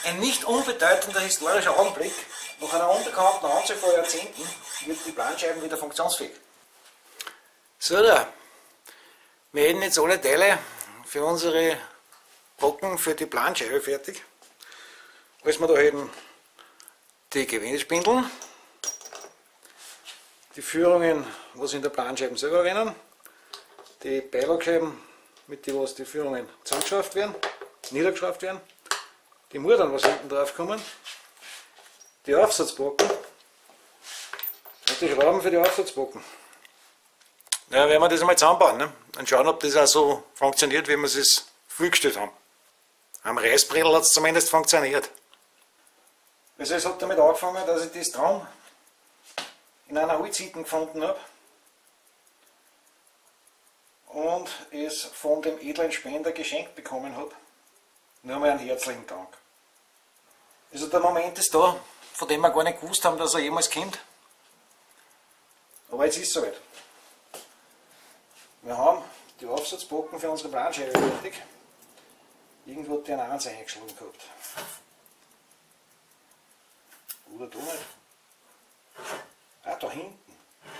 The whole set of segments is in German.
Ein nicht unbedeutender historischer Augenblick. Nach einer unbekannten Anzahl von Jahrzehnten wird die Planscheiben wieder funktionsfähig. So, da. Wir hätten jetzt alle Teile für unsere Brocken für die Planscheibe fertig. Als wir da hätten die Gewindespindeln, die Führungen, was in der Planscheiben selber rennen, die Beilagscheiben, mit denen die Führungen zusammengeschraubt werden, niedergeschraubt werden, die Murdern, was hinten drauf kommen, die Aufsatzbrocken und die Schrauben für die Aufsatzbrocken. Ja, werden wir das einmal zusammenbauen, ne? Und schauen, ob das auch so funktioniert, wie wir es vorgestellt haben. Am Reißbredel hat es zumindest funktioniert. Also es hat damit angefangen, dass ich das Drum in einer Holzhütte gefunden habe und es von dem edlen Spender geschenkt bekommen habe. Nur mal einen herzlichen Dank. Also der Moment ist da, von dem wir gar nicht gewusst haben, dass er jemals kommt. Aber jetzt ist es soweit. Wir haben die Aufsatzbrocken für unsere Planscheibe fertig. Irgendwo hat die einen 1 eingeschlagen gehabt. Oder da nicht. Ah, da hinten.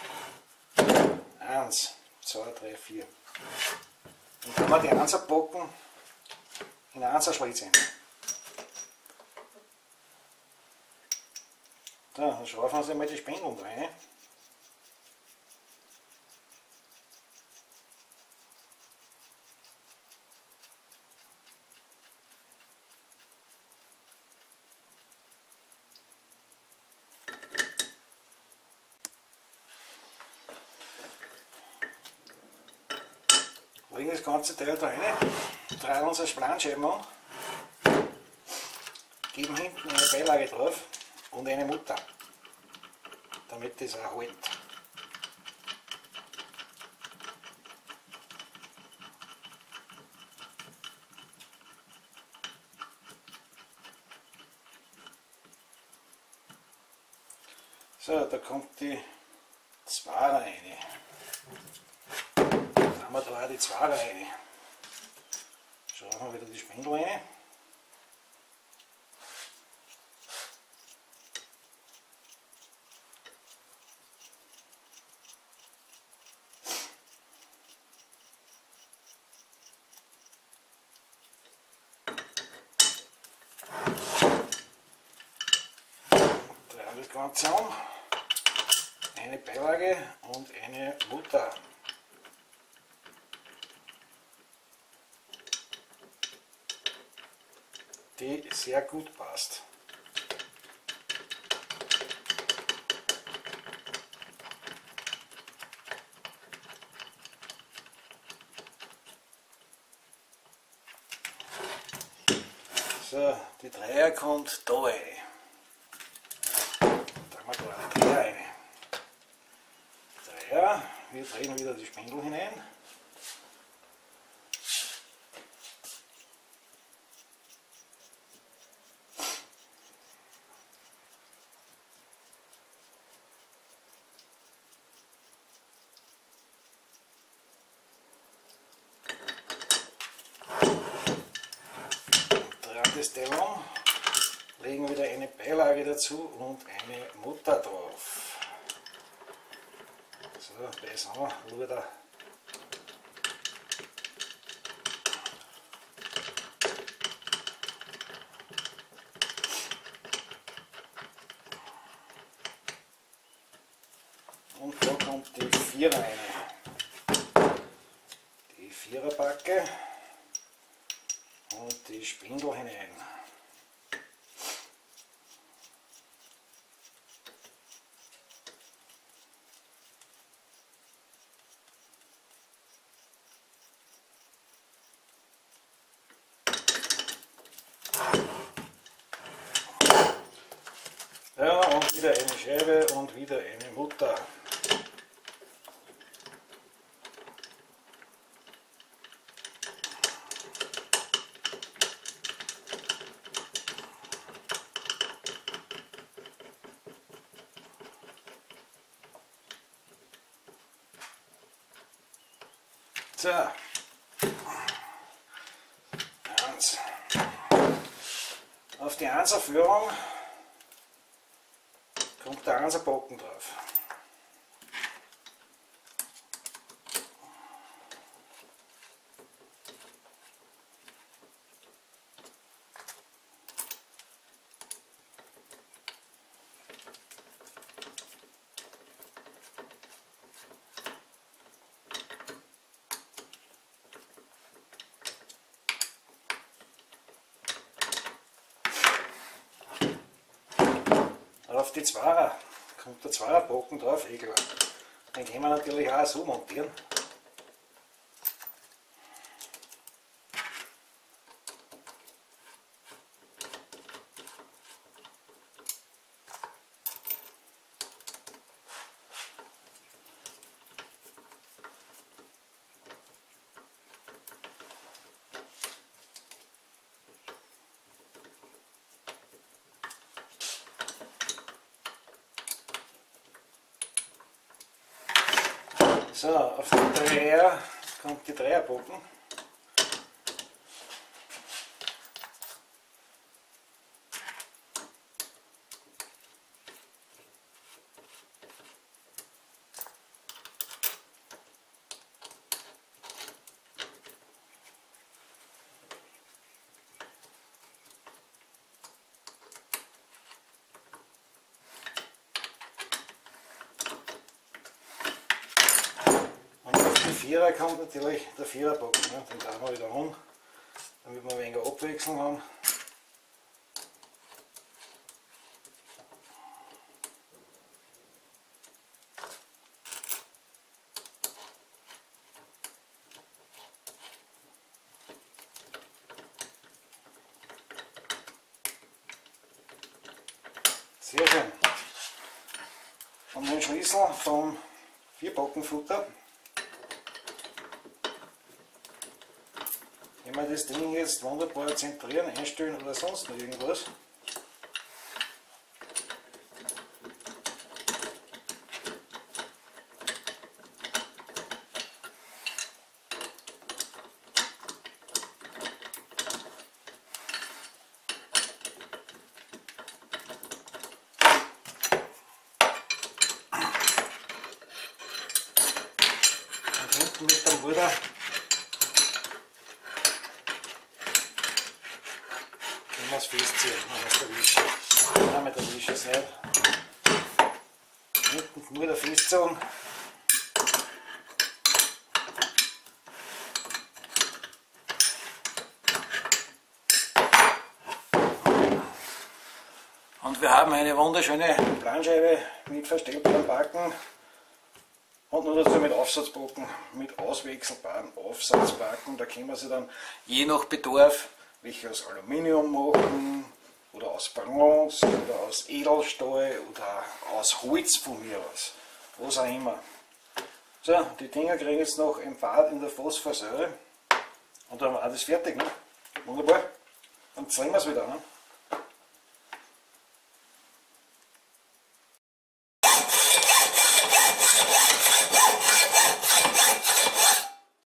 1, 2, 3, 4. Und dann haben wir die 1er Brocken in 1er Schlitz rein. Da, dann schrauben wir uns einmal die Spindeln rein. Legen das ganze Teil da rein, drehen unsere Planscheiben an, geben hinten eine Beilage drauf und eine Mutter, damit das auch hält. So, da kommt die 2er rein. Da haben wir da auch die 2er rein. Schauen wir wieder die Spindel rein. Drehen das Ganze um. Eine Beilage und eine Mutter. Die sehr gut passt. So, die 3er kommt da rein. Da haben wir da eine 3er rein. 3er, wir drehen wieder die Spindel hinein. Das Teil um, legen wieder eine Beilage dazu und eine Mutter drauf. So, das haben wir wieder. Und da kommt die 4er rein. Die 4er Backe. Und die Spindel hinein. Ja, und wieder eine Scheibe und wieder eine Mutter. So, 1. Auf die 1er Führung kommt der 1er Bocken drauf. Auf die 2er kommt der 2er Bocken drauf, eh klar. Den können wir natürlich auch so montieren. So, auf die 3er kommt die 3er Bocken. Die 4er kommt natürlich der 4er Bocken, ne? Den drehen wir wieder um, damit wir weniger Abwechslung haben. Sehr schön. Und den Schlüssel vom 4-Bockenfutter. Wenn wir das Ding jetzt wunderbar zentrieren, einstellen oder sonst noch irgendwas. Und hinten mit dem Ruder ich muss festziehen, mit der Wische. Nein, mit der Wische ist nicht. Hinten nur der festziehen. Und wir haben eine wunderschöne Planscheibe mit verstellbarem Backen und nur dazu mit Aufsatzbocken, mit auswechselbaren Aufsatzbacken. Da können wir sie dann je nach Bedarf welche aus Aluminium machen oder aus Bronze oder aus Edelstahl oder aus Holz von mir aus, was auch immer. So, die Dinger kriegen jetzt noch ein Bad in der Phosphorsäure und dann war das fertig. Ne? Wunderbar. Dann zeigen wir es wieder. Ne?